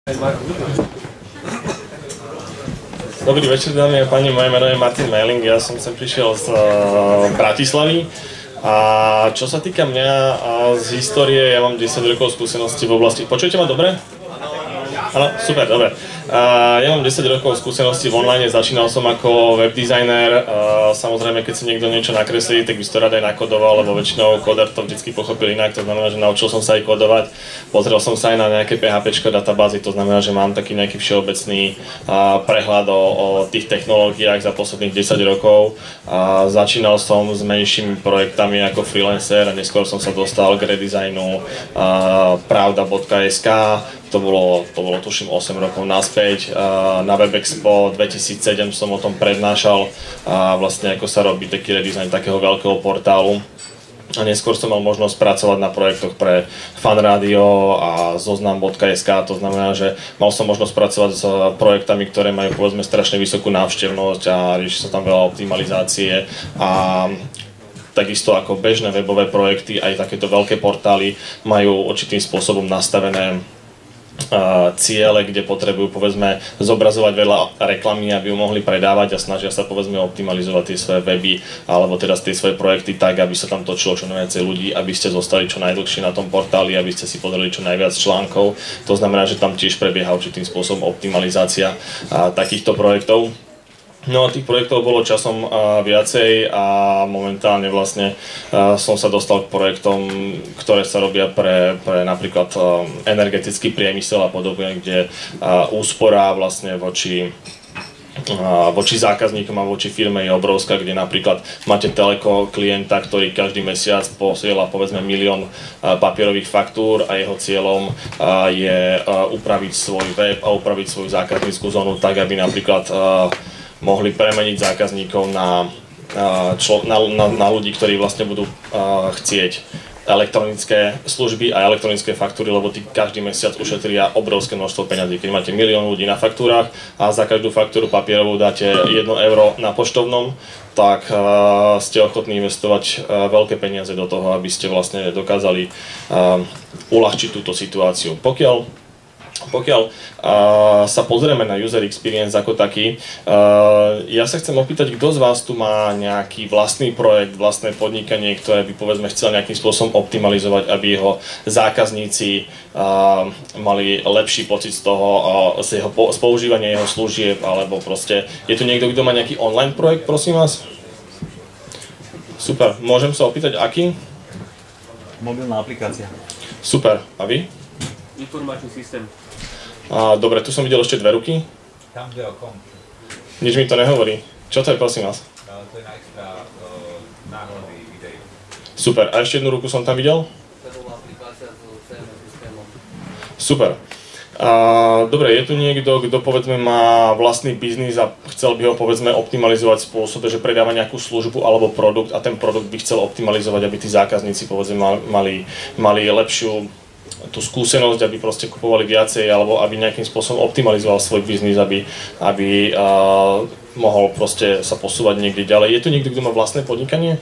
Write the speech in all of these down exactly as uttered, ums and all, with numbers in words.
Dobrý večer, dámy a páni, moje meno je Martin Meiling, ja som sem prišiel z uh, Bratislavy. A čo sa týka mňa uh, z histórie, ja mám desať rokov skúsenosti v oblasti... Počujete ma dobre? Áno, super, dobre. Uh, ja mám desať rokov skúsenosti v online, začínal som ako web designer. Uh, samozrejme, keď si niekto niečo nakreslí, tak by si to rád aj nakodoval, lebo väčšinou koder to vždycky pochopil inak, to znamená, že naučil som sa aj kodovať. Pozrel som sa aj na nejaké PHPčko databázy, to znamená, že mám taký nejaký všeobecný uh, prehľad o, o tých technológiách za posledných desať rokov. Uh, začínal som s menšími projektami ako freelancer a neskôr som sa dostal k redesignu uh, pravda bodka es ká. To bolo, to bolo tuším osem rokov naspäť. Na WebExpo dvetisícsedem som o tom prednášal, vlastne ako sa robí taký redesign takého veľkého portálu. A neskôr som mal možnosť pracovať na projektoch pre Fanradio a zoznam bodka es ká, to znamená, že mal som možnosť pracovať s projektami, ktoré majú povedzme strašne vysokú návštevnosť a rieši sa tam veľa optimalizácie. A takisto ako bežné webové projekty, aj takéto veľké portály majú určitým spôsobom nastavené ciele, kde potrebujú povedzme zobrazovať veľa reklamy, aby ju mohli predávať a snažia sa povedzme optimalizovať tie svoje weby alebo teda tie svoje projekty tak, aby sa tam točilo čo najviacej ľudí, aby ste zostali čo najdlhšie na tom portáli, aby ste si pozreli čo najviac článkov. To znamená, že tam tiež prebieha určitým spôsobom optimalizácia takýchto projektov. No a tých projektov bolo časom uh, viacej a momentálne vlastne uh, som sa dostal k projektom, ktoré sa robia pre, pre napríklad uh, energetický priemysel a podobne, kde uh, úspora vlastne voči uh, voči zákazníkom a voči firme je obrovská, kde napríklad máte teleko klienta, ktorý každý mesiac posiela povedzme milión uh, papierových faktúr a jeho cieľom uh, je uh, upraviť svoj web a upraviť svoju zákazníckú zónu tak, aby napríklad uh, mohli premeniť zákazníkov na, člo, na, na, na ľudí, ktorí vlastne budú uh, chcieť elektronické služby a elektronické faktúry, lebo tí každý mesiac ušetria obrovské množstvo peňazí. Keď máte milión ľudí na faktúrach a za každú faktúru papierovú dáte jedno euro na poštovnom, tak uh, ste ochotní investovať uh, veľké peniaze do toho, aby ste vlastne dokázali uh, uľahčiť túto situáciu. Pokiaľ Pokiaľ uh, sa pozrieme na user experience ako taký, uh, ja sa chcem opýtať, kto z vás tu má nejaký vlastný projekt, vlastné podnikanie, ktoré by povedzme chcel nejakým spôsobom optimalizovať, aby jeho zákazníci uh, mali lepší pocit z toho, uh, z, jeho, z používania jeho služieb, alebo proste, je tu niekto, kto má nejaký online projekt, prosím vás? Super, môžem sa opýtať, aký? Mobilná aplikácia. Super, a vy? Informačný systém. A, dobre, tu som videl ešte dve ruky. Tam jde o kom. Nič mi to nehovorí. Čo to je, prosím vás? To je na extra uh, náhľady videí. Super, a ešte jednu ruku som tam videl? Webová aplikácia s cé em es systémom. Super. A, dobre, je tu niekto, kto povedzme má vlastný biznis a chcel by ho povedzme optimalizovať v spôsobe, že predáva nejakú službu alebo produkt a ten produkt by chcel optimalizovať, aby tí zákazníci povedzme mali, mali lepšiu tú skúsenosť, aby proste kupovali viacej alebo aby nejakým spôsobom optimalizoval svoj biznis, aby, aby uh, mohol proste sa posúvať niekde ďalej. Je tu niekto, kto má vlastné podnikanie?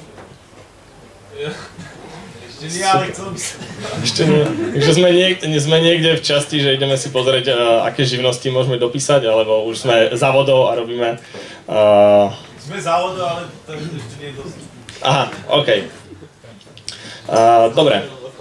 Ešte nie, ale chcel by som. Ešte nie. Takže sme niekde, sme niekde v časti, že ideme si pozrieť, uh, aké živnosti môžeme dopísať, alebo už sme za vodou a robíme... Uh... Sme za vodou, ale to ešte nie je dosť. Aha, OK. Uh, dobre.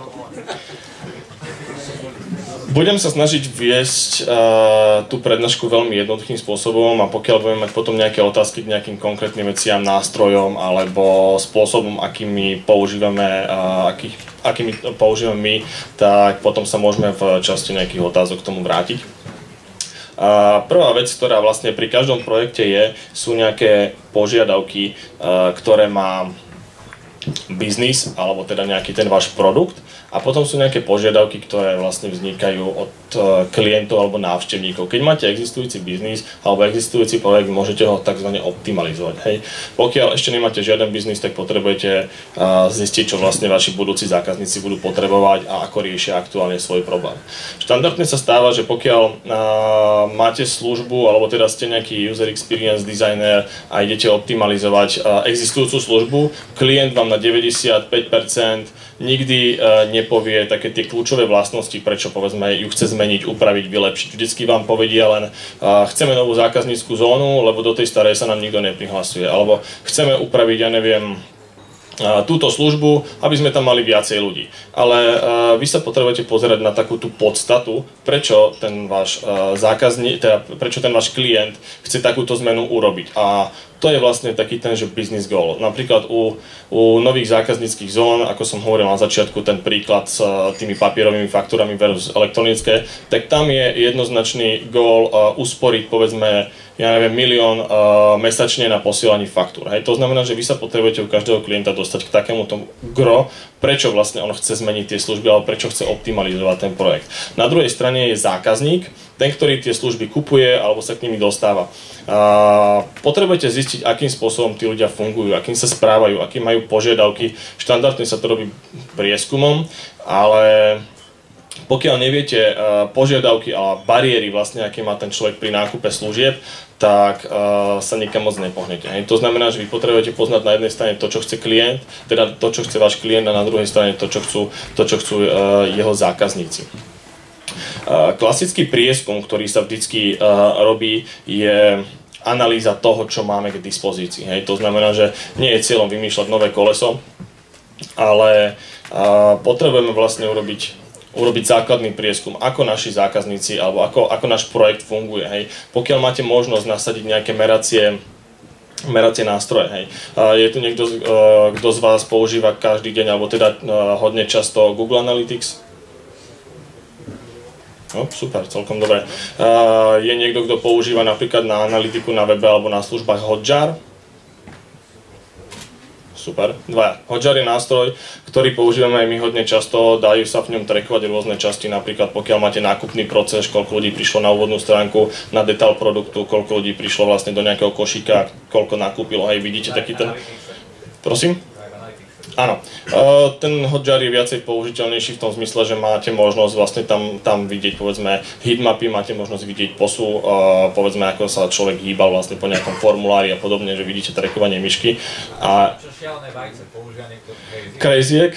Budem sa snažiť viesť uh, tú prednášku veľmi jednoduchým spôsobom a pokiaľ budeme mať potom nejaké otázky k nejakým konkrétnym veciam, nástrojom alebo spôsobom, akými používame, uh, akých, akými používame my, tak potom sa môžeme v časti nejakých otázok k tomu vrátiť. Uh, prvá vec, ktorá vlastne pri každom projekte je, sú nejaké požiadavky, uh, ktoré má biznis, alebo teda nejaký ten váš produkt. A potom sú nejaké požiadavky, ktoré vlastne vznikajú od klientov alebo návštevníkov. Keď máte existujúci biznis alebo existujúci projekt, môžete ho tzv. Optimalizovať. Hej. Pokiaľ ešte nemáte žiaden biznis, tak potrebujete zistiť, čo vlastne vaši budúci zákazníci budú potrebovať a ako riešia aktuálne svoj problém. Štandardne sa stáva, že pokiaľ máte službu alebo teda ste nejaký user experience designer a idete optimalizovať existujúcu službu, klient vám na na deväťdesiatpäť percent nikdy uh, nepovie také tie kľúčové vlastnosti, prečo povedzme ju chce zmeniť, upraviť, vylepšiť. Vždycky vám povedia len uh, chceme novú zákaznícku zónu, lebo do tej starej sa nám nikto neprihlasuje. Alebo chceme upraviť, ja neviem, túto službu, aby sme tam mali viacej ľudí. Ale uh, vy sa potrebujete pozerať na takú tú podstatu, prečo ten váš uh, zákazník, teda prečo ten váš klient chce takúto zmenu urobiť. A to je vlastne taký ten, že business goal. Napríklad u, u nových zákazníckych zón, ako som hovoril na začiatku, ten príklad s uh, tými papierovými faktúrami versus elektronické, tak tam je jednoznačný goal uh, usporiť, povedzme, ja neviem, milión uh, mesačne na posielaní faktúr. Hej. To znamená, že vy sa potrebujete u každého klienta dostať k takému tomu gro, prečo vlastne on chce zmeniť tie služby, alebo prečo chce optimalizovať ten projekt. Na druhej strane je zákazník, ten, ktorý tie služby kupuje alebo sa k nimi dostáva. Uh, potrebujete zistiť, akým spôsobom tí ľudia fungujú, akým sa správajú, akým majú požiadavky. Štandardne sa to robí prieskumom, ale pokiaľ neviete uh, požiadavky a bariéry, vlastne, aké má ten človek pri nákupe služieb, tak uh, sa nikam moc nepohnete. Hej. To znamená, že vy potrebujete poznať na jednej strane to, čo chce klient, teda to, čo chce váš klient, a na druhej strane to, čo chcú, to, čo chcú uh, jeho zákazníci. Uh, klasický prieskum, ktorý sa vždycky uh, robí, je analýza toho, čo máme k dispozícii. Hej. To znamená, že nie je cieľom vymýšľať nové koleso, ale uh, potrebujeme vlastne urobiť urobiť základný prieskum, ako naši zákazníci alebo ako, ako náš projekt funguje. Hej. Pokiaľ máte možnosť nasadiť nejaké meracie, meracie nástroje. Hej. Je tu niekto, kto z vás používa každý deň, alebo teda hodne často Google Analytics? No, super, celkom dobre. Je niekto, kto používa napríklad na analytiku na webe alebo na službách Hotjar? Super, dvaja. Hotjar je nástroj, ktorý používame aj my hodne často, dajú sa v ňom trackovať rôzne časti, napríklad pokiaľ máte nákupný proces, koľko ľudí prišlo na úvodnú stránku, na detail produktu, koľko ľudí prišlo vlastne do nejakého košíka, koľko nakúpilo, hej, vidíte taký ten... Prosím? Áno, ten Hotjar je viacej použiteľnejší v tom zmysle, že máte možnosť vlastne tam, tam vidieť, povedzme, heatmapy, máte možnosť vidieť posu, povedzme, ako sa človek hýbal vlastne po nejakom formulári a podobne, že vidíte trackovanie myšky. A... Čo šialené vajce používa niekto crazy? Crazyek?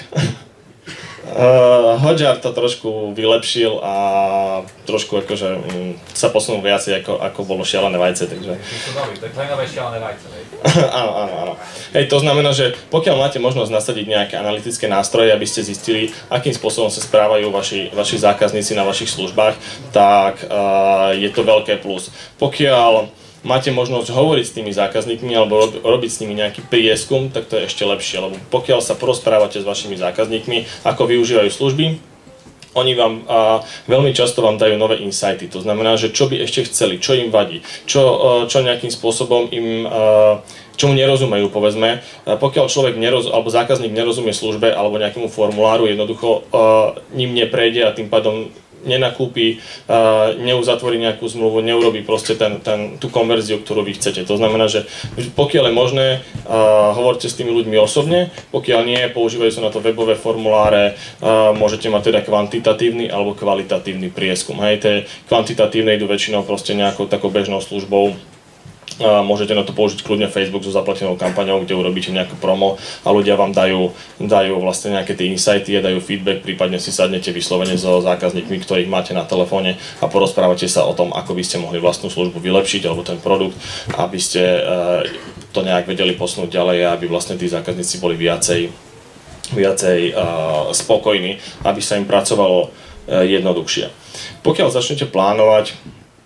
Uh, Hotjar to trošku vylepšil a trošku akože um, sa posunul viacej ako, ako bolo šialené vajce, takže... To je klenové šialené vajce, hej? Áno, áno, áno. Hej, to znamená, že pokiaľ máte možnosť nasadiť nejaké analytické nástroje, aby ste zistili, akým spôsobom sa správajú vaši, vaši zákazníci na vašich službách, tak uh, je to veľké plus. Pokiaľ máte možnosť hovoriť s tými zákazníkmi alebo robiť s nimi nejaký prieskum, tak to je ešte lepšie, lebo pokiaľ sa porozprávate s vašimi zákazníkmi, ako využívajú služby, oni vám a, veľmi často vám dajú nové insighty, to znamená, že čo by ešte chceli, čo im vadí, čo, čo nejakým spôsobom im, a, čomu nerozumejú, povedzme. A pokiaľ človek neroz, alebo zákazník nerozumie službe alebo nejakému formuláru, jednoducho a, ním neprejde a tým pádom nenakúpi, uh, neuzatvorí nejakú zmluvu, neurobí proste ten, ten, tú konverziu, ktorú vy chcete. To znamená, že pokiaľ je možné, uh, hovorte s tými ľuďmi osobne, pokiaľ nie, používajú sa na to webové formuláre, uh, môžete mať teda kvantitatívny alebo kvalitatívny prieskum. Hej, tie kvantitatívne idú väčšinou proste nejakou takou bežnou službou. A môžete na to použiť kľudne Facebook so zaplatenou kampaňou, kde urobíte nejakú promo a ľudia vám dajú, dajú vlastne nejaké tie insighty a dajú feedback, prípadne si sadnete vyslovene so zákazníkmi, ktorých máte na telefóne a porozprávate sa o tom, ako by ste mohli vlastnú službu vylepšiť alebo ten produkt, aby ste to nejak vedeli posunúť ďalej a aby vlastne tí zákazníci boli viacej, viacej spokojní, aby sa im pracovalo jednoduchšie. Pokiaľ začnete plánovať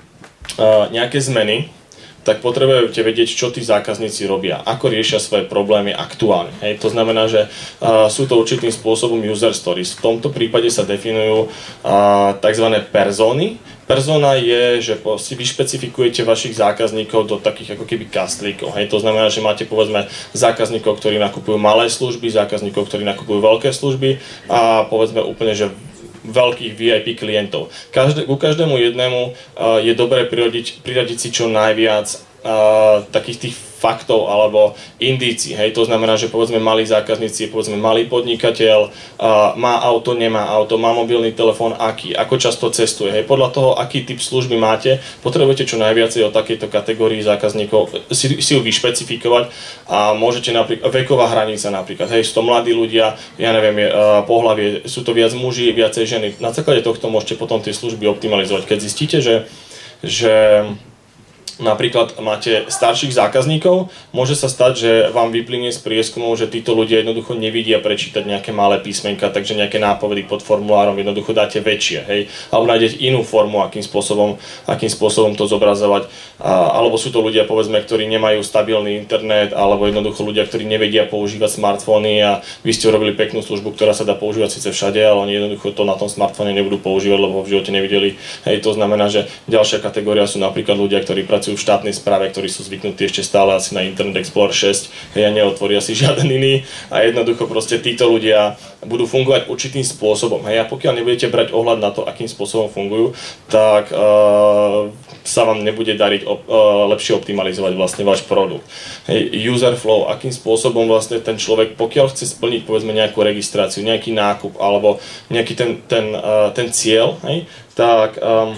nejaké zmeny, tak potrebujete vedieť, čo tí zákazníci robia, ako riešia svoje problémy aktuálne. Hej, to znamená, že uh, sú to určitým spôsobom user stories. V tomto prípade sa definujú uh, tzv. Persóny. Persona je, že si vyšpecifikujete vašich zákazníkov do takých ako keby kastlíkov. Hej, to znamená, že máte povedzme zákazníkov, ktorí nakupujú malé služby, zákazníkov, ktorí nakupujú veľké služby a povedzme úplne, že veľkých vé í pé klientov. Každé, ku každému jednému uh, je dobré priradiť, priradiť si čo najviac uh, takých tých faktov alebo indícií. Hej, to znamená, že povedzme malí zákazníci, povedzme malý podnikateľ, uh, má auto, nemá auto, má mobilný telefón, aký, ako často cestuje. Hej, podľa toho, aký typ služby máte, potrebujete čo najviacej o takejto kategórii zákazníkov si, si ju vyšpecifikovať a môžete napríklad, veková hranica napríklad, hej, sú to mladí ľudia, ja neviem, je, uh, pohlavie, sú to viac muži, viacej ženy. Na základe tohto môžete potom tie služby optimalizovať. Keď zistíte, že, že napríklad máte starších zákazníkov, môže sa stať, že vám vyplynie z prieskumov, že títo ľudia jednoducho nevidia prečítať nejaké malé písmenka, takže nejaké nápovedy pod formulárom jednoducho dáte väčšie, hej, alebo nájdete inú formu, akým spôsobom, akým spôsobom to zobrazovať, a, alebo sú to ľudia, povedzme, ktorí nemajú stabilný internet, alebo jednoducho ľudia, ktorí nevedia používať smartfóny a vy ste urobili peknú službu, ktorá sa dá používať síce všade, ale oni jednoducho to na tom smartfóne nebudú používať, lebo ho v živote nevideli. Hej, to znamená, že ďalšia kategória sú napríklad ľudia, ktorí pracujú v štátnej správe, ktorí sú zvyknutí ešte stále asi na Internet Explorer šesť, hej, a neotvoria si žiaden iný a jednoducho proste títo ľudia budú fungovať určitým spôsobom. Hej, a pokiaľ nebudete brať ohľad na to, akým spôsobom fungujú, tak uh, sa vám nebude dariť op- uh, lepšie optimalizovať vlastne váš produkt. Hej, user flow, akým spôsobom vlastne ten človek, pokiaľ chce splniť povedzme nejakú registráciu, nejaký nákup alebo nejaký ten, ten, uh, ten cieľ, hej, tak um,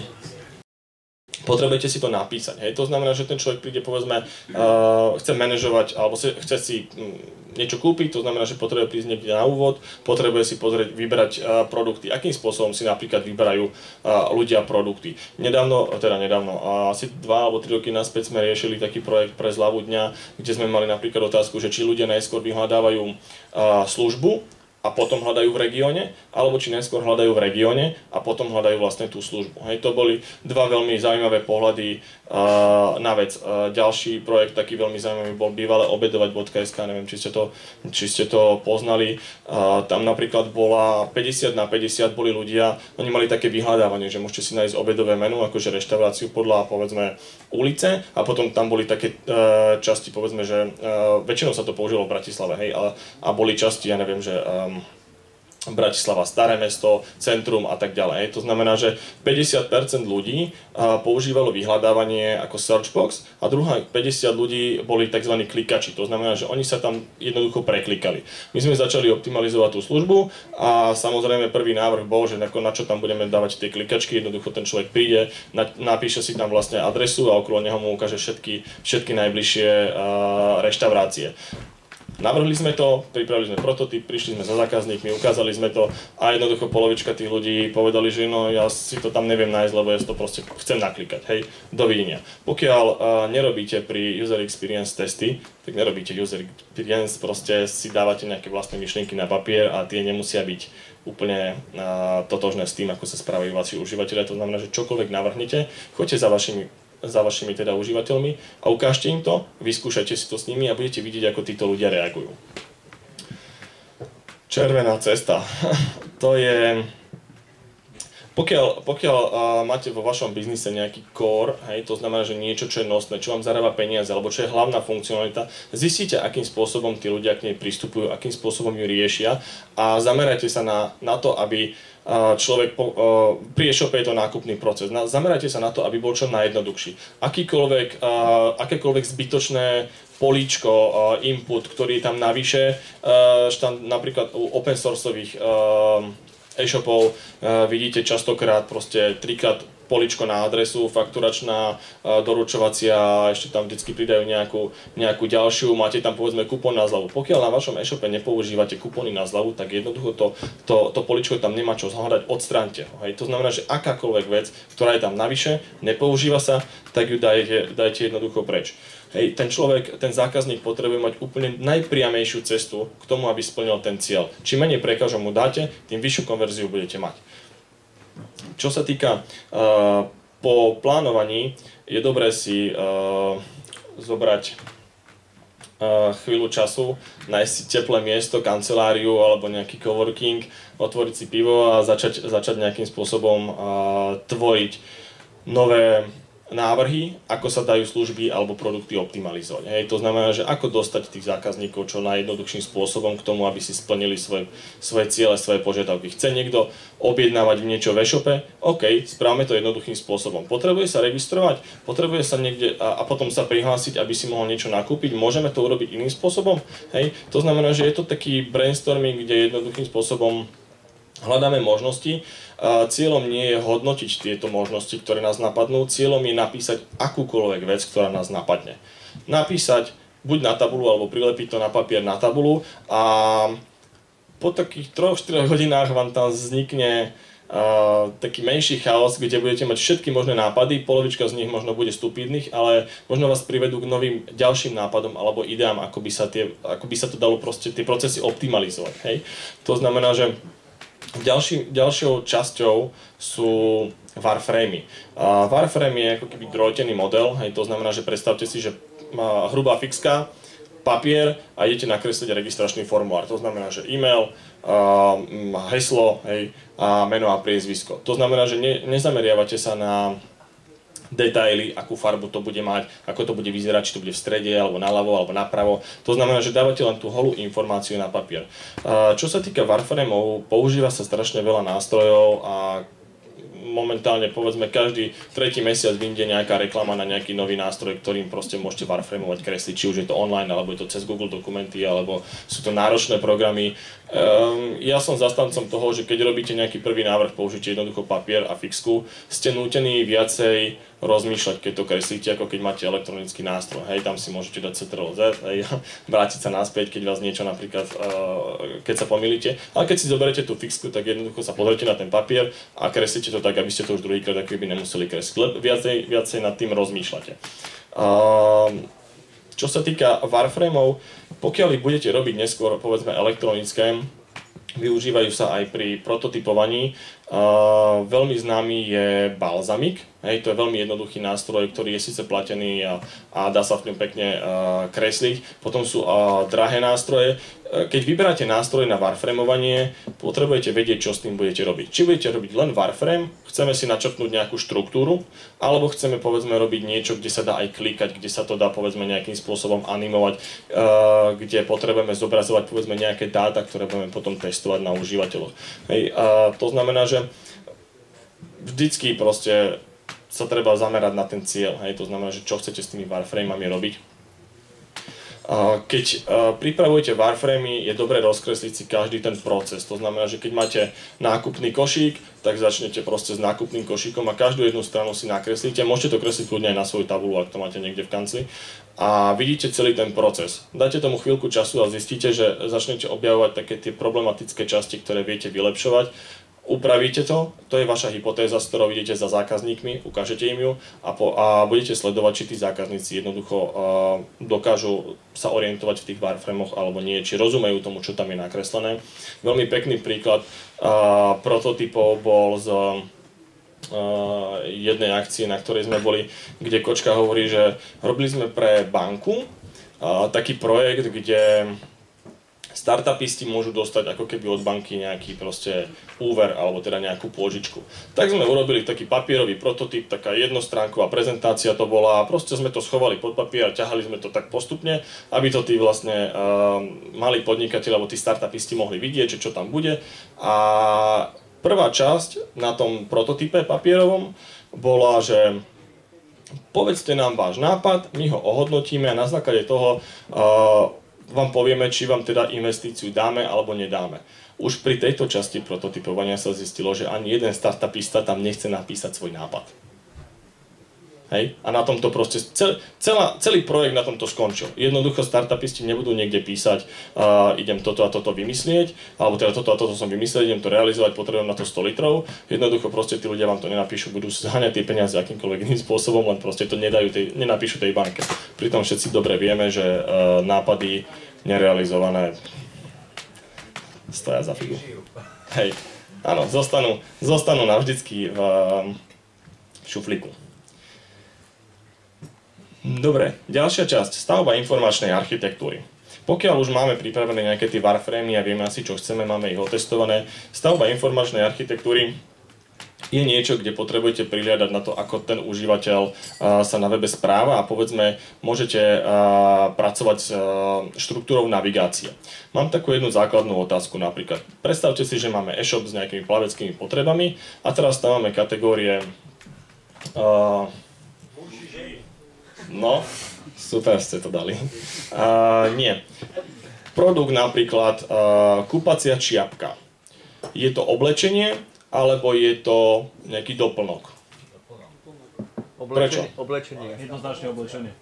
potrebujete si to napísať. Hej. To znamená, že ten človek príde, povedzme, uh, chce manažovať, alebo si, chce si um, niečo kúpiť, to znamená, že potrebuje prísť niekde na úvod, potrebuje si pozrieť, vybrať uh, produkty. Akým spôsobom si napríklad vyberajú uh, ľudia produkty. Nedávno, teda nedávno, uh, asi dva alebo tri roky naspäť sme riešili taký projekt pre zľavu dňa, kde sme mali napríklad otázku, že či ľudia najskôr vyhľadávajú uh, službu, a potom hľadajú v regióne, alebo či najskôr hľadajú v regióne a potom hľadajú vlastne tú službu. Hej, to boli dva veľmi zaujímavé pohľady uh, na vec. Uh, ďalší projekt, taký veľmi zaujímavý, bol bývalé obedovať bodka es ká, neviem, či ste to, či ste to poznali. Uh, tam napríklad bola päťdesiat na päťdesiat boli ľudia, oni mali také vyhľadávanie, že môžete si nájsť obedové menu, akože reštauráciu podľa, povedzme, ulice, a potom tam boli také uh, časti, povedzme, že uh, väčšinou sa to použilo v Bratislave, hej, a, a boli časti, ja neviem, že um, Bratislava, Staré mesto, centrum a tak ďalej. To znamená, že päťdesiat percent ľudí používalo vyhľadávanie ako searchbox a druhá päťdesiat ľudí boli tzv. Klikači. To znamená, že oni sa tam jednoducho preklikali. My sme začali optimalizovať tú službu a samozrejme prvý návrh bol, že na čo tam budeme dávať tie klikačky. Jednoducho ten človek príde, napíše si tam vlastne adresu a okolo neho mu ukáže všetky, všetky najbližšie reštaurácie. Navrhli sme to, pripravili sme prototyp, prišli sme za zákazníkmi, ukázali sme to a jednoducho polovička tých ľudí povedali, že no ja si to tam neviem nájsť, lebo ja si to proste chcem naklikať, hej, dovidenia. Pokiaľ uh, nerobíte pri user experience testy, tak nerobíte user experience, proste si dávate nejaké vlastné myšlienky na papier a tie nemusia byť úplne uh, totožné s tým, ako sa správajú vaši užívateľia. To znamená, že čokoľvek navrhnete, choďte za vašimi za vašimi teda užívateľmi a ukážte im to, vyskúšajte si to s nimi a budete vidieť, ako títo ľudia reagujú. Červená cesta. To je... Pokiaľ, pokiaľ uh, máte vo vašom biznise nejaký core, hej, to znamená, že niečo, čo je nosné, čo vám zarába peniaze, alebo čo je hlavná funkcionalita, zistíte, akým spôsobom tí ľudia k nej pristupujú, akým spôsobom ju riešia a zamerajte sa na, na to, aby človek po, uh, pri e-shope je to nákupný proces. Na, zamerajte sa na to, aby bol čo najjednoduchší. Akýkoľvek, uh, akékoľvek zbytočné políčko, uh, input, ktorý je tam navyše, uh, štand, napríklad u open sourceových uh, e-shopov uh, vidíte častokrát proste trikrát poličko na adresu, fakturačná, doručovacia, ešte tam vždycky pridajú nejakú, nejakú ďalšiu, máte tam povedzme kupón na zľavu. Pokiaľ na vašom e-shope nepoužívate kupóny na zľavu, tak jednoducho to, to, to poličko tam nemá čo zhľadať, odstráňte ho. Hej. To znamená, že akákoľvek vec, ktorá je tam navyše, nepoužíva sa, tak ju dajte, dajte jednoducho preč. Hej, ten človek, ten zákazník potrebuje mať úplne najpriamejšiu cestu k tomu, aby splnil ten cieľ. Čím menej prekážok mu dáte, tým vyššiu konverziu budete mať. Čo sa týka uh, po plánovaní, je dobré si uh, zobrať uh, chvíľu času, nájsť si teplé miesto, kanceláriu alebo nejaký coworking, otvoriť si pivo a začať, začať nejakým spôsobom uh, tvoriť nové návrhy, ako sa dajú služby alebo produkty optimalizovať. Hej, to znamená, že ako dostať tých zákazníkov čo najjednoduchším spôsobom k tomu, aby si splnili svoje, svoje ciele, svoje požiadavky. Chce niekto objednávať niečo v e-shope? OK, správame to jednoduchým spôsobom. Potrebuje sa registrovať? Potrebuje sa niekde a, a potom sa prihlásiť, aby si mohol niečo nakúpiť? Môžeme to urobiť iným spôsobom? Hej, to znamená, že je to taký brainstorming, kde jednoduchým spôsobom hľadáme možnosti. Cieľom nie je hodnotiť tieto možnosti, ktoré nás napadnú, cieľom je napísať akúkoľvek vec, ktorá nás napadne. Napísať buď na tabulu, alebo prilepiť to na papier na tabulu a po takých troch štyroch hodinách vám tam vznikne uh, taký menší chaos, kde budete mať všetky možné nápady, polovička z nich možno bude stupidných, ale možno vás privedú k novým ďalším nápadom alebo ideám, ako by sa, tie, ako by sa to dalo proste tie procesy optimalizovať. Hej? To znamená, že Ďalší, ďalšou časťou sú wireframey. Uh, wireframe je ako keby drôtený model, hej, to znamená, že predstavte si, že má hrubá fixka, papier a idete nakresliť registračný formulár. To znamená, že e-mail, uh, heslo, hej, a meno a priezvisko. To znamená, že ne, nezameriavate sa na detaily, akú farbu to bude mať, ako to bude vyzerať, či to bude v strede, alebo naľavo, alebo napravo. To znamená, že dávate len tú holú informáciu na papier. Čo sa týka wireframeov, používa sa strašne veľa nástrojov a momentálne povedzme každý tretí mesiac vyjde nejaká reklama na nejaký nový nástroj, ktorým proste môžete wireframovať kresliť, či už je to online, alebo je to cez Google dokumenty, alebo sú to náročné programy. Um, ja som zastancom toho, že keď robíte nejaký prvý návrh, použite jednoducho papier a fixku, ste nútení viacej rozmýšľať, keď to kreslíte, ako keď máte elektronický nástroj. Hej, tam si môžete dať ctrl Z, hej, vrátiť sa naspäť, keď vás niečo napríklad, uh, keď sa pomýlite. Ale keď si zoberete tú fixku, tak jednoducho sa pozrite na ten papier a kreslíte to tak, aby ste to už druhýkrát ako by nemuseli kresliť. Viacej, viacej nad tým rozmýšľate. Uh, čo sa týka wireframeov, pokiaľ ich budete robiť neskôr, povedzme elektronické, využívajú sa aj pri prototypovaní. Uh, veľmi známy je Balsamiq. Hej, to je veľmi jednoduchý nástroj, ktorý je síce platený a, a dá sa v ňom pekne uh, kresliť. Potom sú uh, drahé nástroje. Keď vyberáte nástroj na wireframovanie, potrebujete vedieť, čo s tým budete robiť. Či budete robiť len wireframe, chceme si načrtnúť nejakú štruktúru, alebo chceme povedzme robiť niečo, kde sa dá aj klikať, kde sa to dá povedzme nejakým spôsobom animovať, uh, kde potrebujeme zobrazovať povedzme nejaké dáta, ktoré budeme potom testovať na užívateľoch. Hej, uh, to znamená, že vždycky proste sa treba zamerať na ten cieľ. Hej, to znamená, že čo chcete s tými wireframami robiť. Keď pripravujete wireframey, je dobré rozkresliť si každý ten proces. To znamená, že keď máte nákupný košík, tak začnete proste s nákupným košíkom a každú jednu stranu si nakreslíte. Môžete to kresliť kľudne aj na svoju tabulu, ak to máte niekde v kancli. A vidíte celý ten proces. Dajte tomu chvíľku času a zistíte, že začnete objavovať také tie problematické časti, ktoré viete vylepšovať. Upravíte to, to je vaša hypotéza, s ktorou idete za zákazníkmi, ukážete im ju a, po, a budete sledovať, či tí zákazníci jednoducho uh, dokážu sa orientovať v tých wireframoch alebo nie, či rozumejú tomu, čo tam je nakreslené. Veľmi pekný príklad uh, prototypov bol z uh, jednej akcie, na ktorej sme boli, kde kočka hovorí, že robili sme pre banku uh, taký projekt, kde startupisti môžu dostať ako keby od banky nejaký proste úver alebo teda nejakú pôžičku. Tak sme urobili taký papierový prototyp, taká jednostránková prezentácia to bola a proste sme to schovali pod papier a ťahali sme to tak postupne, aby to tí vlastne uh, mali podnikatelia alebo tí startupisti mohli vidieť, že čo tam bude. A prvá časť na tom prototype papierovom bola, že povedzte nám váš nápad, my ho ohodnotíme a na základe toho uh, vám povieme, či vám teda investíciu dáme alebo nedáme. Už pri tejto časti prototypovania sa zistilo, že ani jeden startupista tam nechce napísať svoj nápad. Hej? A na tomto proste, cel, celá, celý projekt na tomto skončil. Jednoducho startupisti nebudú niekde písať, uh, idem toto a toto vymyslieť, alebo teda toto a toto som vymyslel, idem to realizovať, potrebujem na to sto litrov. Jednoducho proste tí ľudia vám to nenapíšu, budú zháňať tie peniaze akýmkoľvek iným spôsobom, len proste to nedajú tej, nenapíšu tej banke. Pritom všetci dobre vieme, že uh, nápady nerealizované stoja za figu. Hej, áno, zostanú, zostanú navždycky v uh, šuflíku. Dobre, ďalšia časť, stavba informačnej architektúry. Pokiaľ už máme pripravené nejaké tie wireframey a vieme asi čo chceme, máme ich otestované, stavba informačnej architektúry je niečo, kde potrebujete prihliadať na to, ako ten užívateľ sa na webe správa a povedzme, môžete pracovať s štruktúrou navigácie. Mám takú jednu základnú otázku napríklad. Predstavte si, že máme e-shop s nejakými plaveckými potrebami a teraz tam máme kategórie uh, no, super ste to dali. Uh, nie. Produkt napríklad uh, kúpacia čiapka. Je to oblečenie, alebo je to nejaký doplnok? Prečo? Oblečenie. Jednoznačne oblečenie.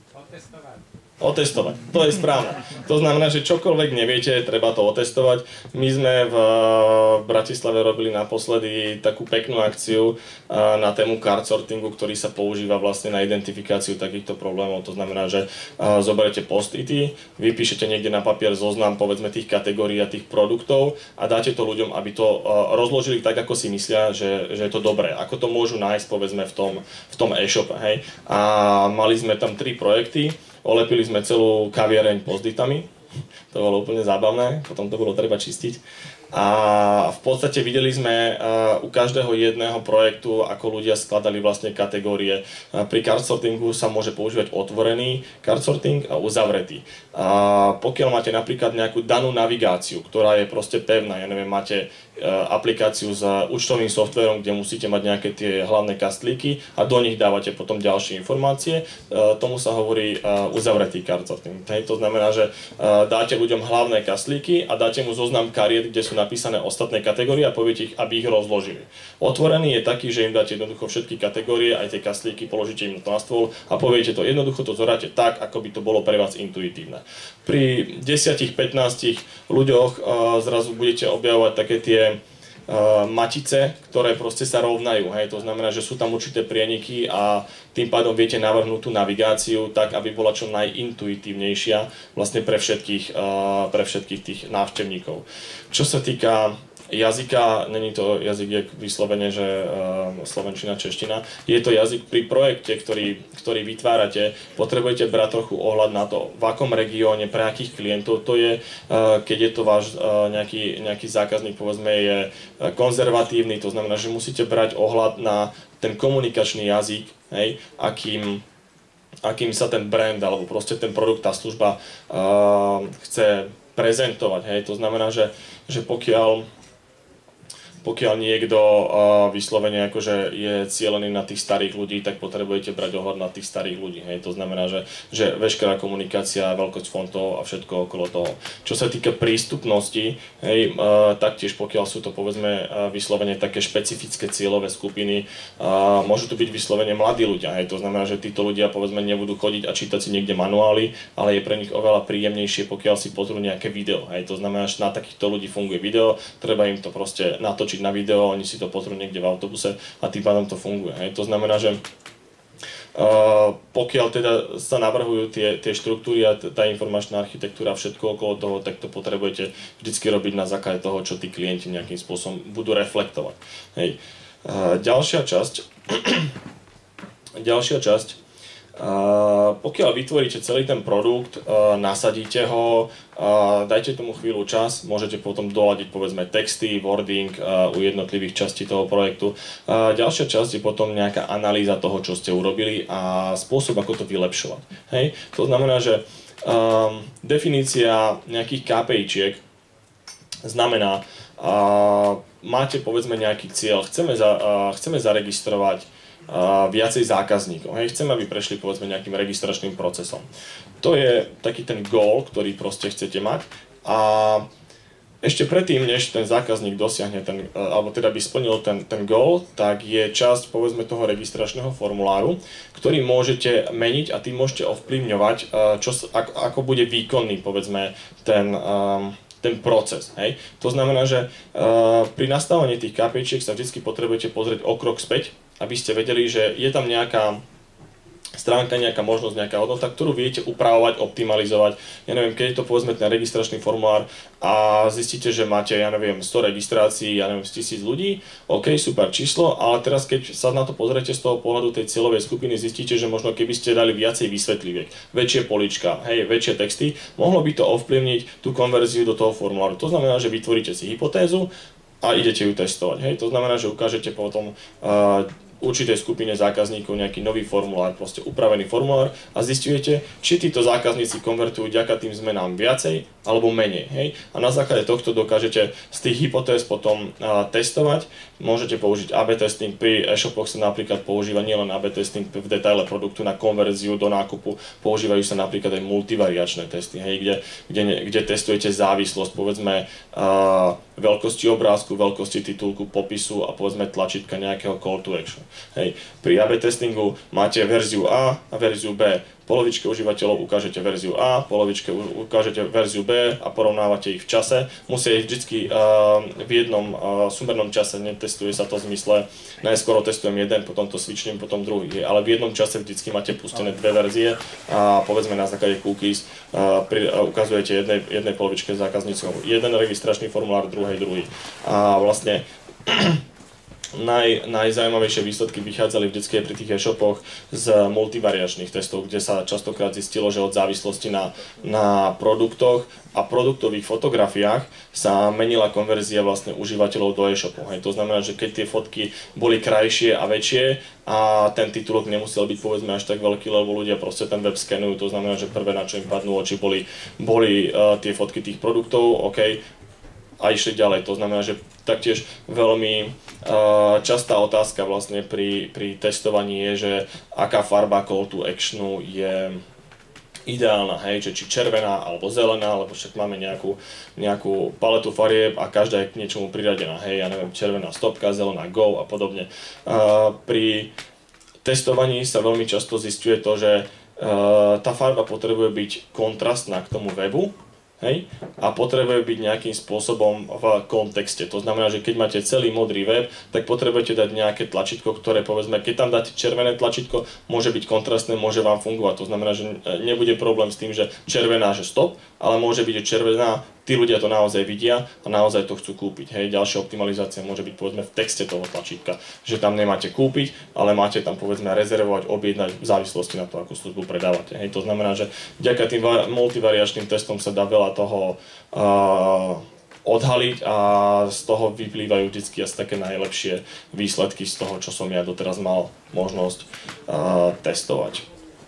Otestovať. To je správne. To znamená, že čokoľvek neviete, treba to otestovať. My sme v Bratislave robili naposledy takú peknú akciu na tému card sortingu, ktorý sa používa vlastne na identifikáciu takýchto problémov. To znamená, že zoberete post-ity, vypíšete niekde na papier zoznam povedzme tých kategórií a tých produktov a dáte to ľuďom, aby to rozložili tak, ako si myslia, že, že je to dobré. Ako to môžu nájsť povedzme v tom, v tom e-shope. Hej? A mali sme tam tri projekty. Olepili sme celú kaviareň post-itami, to bolo úplne zábavné, potom to bolo treba čistiť. A v podstate videli sme u každého jedného projektu, ako ľudia skladali vlastne kategórie. Pri card sortingu sa môže používať otvorený card sorting a uzavretý. A pokiaľ máte napríklad nejakú danú navigáciu, ktorá je proste pevná, ja neviem, máte aplikáciu s účtovným softvérom, kde musíte mať nejaké tie hlavné kastlíky a do nich dávate potom ďalšie informácie, tomu sa hovorí uzavretý card sorting. To znamená, že dáte ľuďom hlavné kastlíky a dáte mu zoznam kariet, kde sú napísané ostatné kategórie a poviete ich, aby ich rozložili. Otvorený je taký, že im dáte jednoducho všetky kategórie, aj tie kastlíky, položíte im to na stôl a poviete to jednoducho, to zoráte tak, ako by to bolo pre vás intuitívne. Pri desať pätnásť ľuďoch zrazu budete objavovať také tie matice, ktoré proste sa rovnajú. Hej. To znamená, že sú tam určité prieniky a tým pádom viete navrhnúť tú navigáciu tak, aby bola čo najintuitívnejšia vlastne pre všetkých, pre všetkých tých návštevníkov. Čo sa týka jazyka, není to jazyk jak vyslovene, že uh, slovenčina, čeština. Je to jazyk pri projekte, ktorý, ktorý vytvárate. Potrebujete brať trochu ohľad na to, v akom regióne, pre akých klientov to je. Uh, keď je to váš uh, nejaký, nejaký zákazník, povedzme, je uh, konzervatívny, to znamená, že musíte brať ohľad na ten komunikačný jazyk, hej, akým, akým sa ten brand, alebo proste ten produkt, tá služba uh, chce prezentovať. Hej. To znamená, že, že pokiaľ Pokiaľ niekto uh, vyslovene akože je cielený na tých starých ľudí, tak potrebujete brať ohľad na tých starých ľudí. Hej. To znamená, že, že veškerá komunikácia, veľkosť fontov a všetko okolo toho. Čo sa týka prístupnosti, hej, uh, taktiež pokiaľ sú to povedzme uh, vyslovene také špecifické cieľové skupiny, uh, môžu to byť vyslovene mladí ľudia. Hej. To znamená, že títo ľudia povedzme nebudú chodiť a čítať si niekde manuály, ale je pre nich oveľa príjemnejšie, pokiaľ si pozrú nejaké video. Hej. To znamená, že na takýchto ľudí funguje video, treba im to proste natočiť na video, oni si to pozrú niekde v autobuse a tým pádom to funguje. Hej. To znamená, že uh, pokiaľ teda sa navrhujú tie, tie štruktúry a tá informačná architektúra a všetko okolo toho, tak to potrebujete vždycky robiť na základe toho, čo tí klienti nejakým spôsobom budú reflektovať. Hej. Uh, ďalšia časť ďalšia časť Uh, pokiaľ vytvoríte celý ten produkt, uh, nasadíte ho, uh, dajte tomu chvíľu čas, môžete potom doladiť povedzme texty, wording uh, u jednotlivých častí toho projektu. Uh, ďalšia časť je potom nejaká analýza toho, čo ste urobili a spôsob, ako to vylepšovať. Hej? To znamená, že um, definícia nejakých ká pé íčiek znamená, uh, máte povedzme nejaký cieľ, chceme, za, uh, chceme zaregistrovať Uh, viacej zákazníkov. Hej. Chcem, aby prešli povedzme nejakým registračným procesom. To je taký ten goal, ktorý proste chcete mať a ešte predtým, než ten zákazník dosiahne ten, uh, alebo teda by splnil ten, ten goal, tak je časť povedzme toho registračného formuláru, ktorý môžete meniť a tým môžete ovplyvňovať, uh, čo, ako, ako bude výkonný povedzme ten um, ten proces. Hej. To znamená, že uh, pri nastavení tých ká pé íčiek sa vždy potrebujete pozrieť o krok späť, aby ste vedeli, že je tam nejaká stránka, nejaká možnosť, nejaká hodnota, ktorú viete upravovať, optimalizovať. Ja neviem, keď je to povedzme ten registračný formulár a zistíte, že máte, ja neviem, sto registrácií, ja neviem, z tisíc ľudí, OK, super číslo, ale teraz keď sa na to pozriete z toho pohľadu tej cieľovej skupiny, zistíte, že možno keby ste dali viacej vysvetliviek, väčšie polička, hej, väčšie texty, mohlo by to ovplyvniť tú konverziu do toho formuláru. To znamená, že vytvoríte si hypotézu, a idete ju testovať. Hej? To znamená, že ukážete potom uh, určitej skupine zákazníkov nejaký nový formulár, proste upravený formulár a zisťujete, či títo zákazníci konvertujú vďaka tým zmenám viacej alebo menej. Hej? A na základe tohto dokážete z tých hypotéz potom uh, testovať. Môžete použiť á bé testing, pri e-shopoch sa napríklad používa nielen á bé testing v detaile produktu na konverziu do nákupu, používajú sa napríklad aj multivariačné testy, hej? Kde, kde, kde testujete závislosť, povedzme uh, veľkosti obrázku, veľkosti titulku, popisu a povedzme tlačítka nejakého call to action. Hej. Pri á bé testingu máte verziu A a verziu B. Polovičke užívateľov ukážete verziu A, polovičke ukážete verziu B a porovnávate ich v čase. Musia ich vždy uh, v jednom uh, sumernom čase, netestuje sa to v zmysle, najskôr testujem jeden, potom to switchnem, potom druhý. Ale v jednom čase vždy máte pustené dve verzie a povedzme na základe cookies uh, pri, uh, ukazujete jednej, jednej polovičke zákazníkov jeden registračný formulár, druhej druhý. A vlastne Naj, najzaujímavejšie výsledky vychádzali vždycky pri tých e-shopoch z multivariačných testov, kde sa častokrát zistilo, že od závislosti na, na produktoch a produktových fotografiách sa menila konverzia vlastne užívateľov do e-shopu. Hej. To znamená, že keď tie fotky boli krajšie a väčšie a ten titulok nemusel byť povedzme až tak veľký, lebo ľudia proste ten web skenujú, to znamená, že prvé na čo im padnú oči boli, boli uh, tie fotky tých produktov, OK, a išli ďalej. To znamená, že taktiež veľmi uh, častá otázka vlastne pri, pri testovaní je, že aká farba call to actionu je ideálna, hej, že či červená alebo zelená, lebo však máme nejakú, nejakú paletu farieb a každá je k niečomu priradená, hej, ja neviem, červená stopka, zelená go a podobne. Uh, pri testovaní sa veľmi často zisťuje to, že uh, tá farba potrebuje byť kontrastná k tomu webu, hej, a potrebuje byť nejakým spôsobom v kontexte. To znamená, že keď máte celý modrý web, tak potrebujete dať nejaké tlačítko, ktoré povedzme, keď tam dáte červené tlačítko, môže byť kontrastné, môže vám fungovať. To znamená, že nebude problém s tým, že červená, že stop, ale môže byť, že červená, tí ľudia to naozaj vidia a naozaj to chcú kúpiť. Hej, ďalšia optimalizácia môže byť povedzme v texte toho tlačítka, že tam nemáte kúpiť, ale máte tam povedzme rezervovať, objednať v závislosti na to, akú službu predávate. Hej, to znamená, že vďaka tým multivariačným testom sa dá veľa toho uh, odhaliť a z toho vyplývajú vždy asi také najlepšie výsledky z toho, čo som ja doteraz mal možnosť uh, testovať.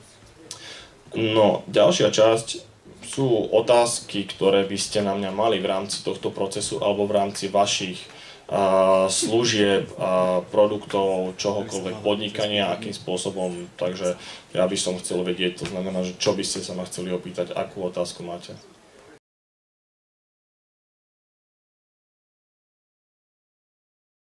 No, ďalšia časť sú otázky, ktoré by ste na mňa mali v rámci tohto procesu alebo v rámci vašich uh, služieb, uh, produktov, čohokoľvek podnikania, akým spôsobom. Takže ja by som chcel vedieť, to znamená, že čo by ste sa ma chceli opýtať, akú otázku máte.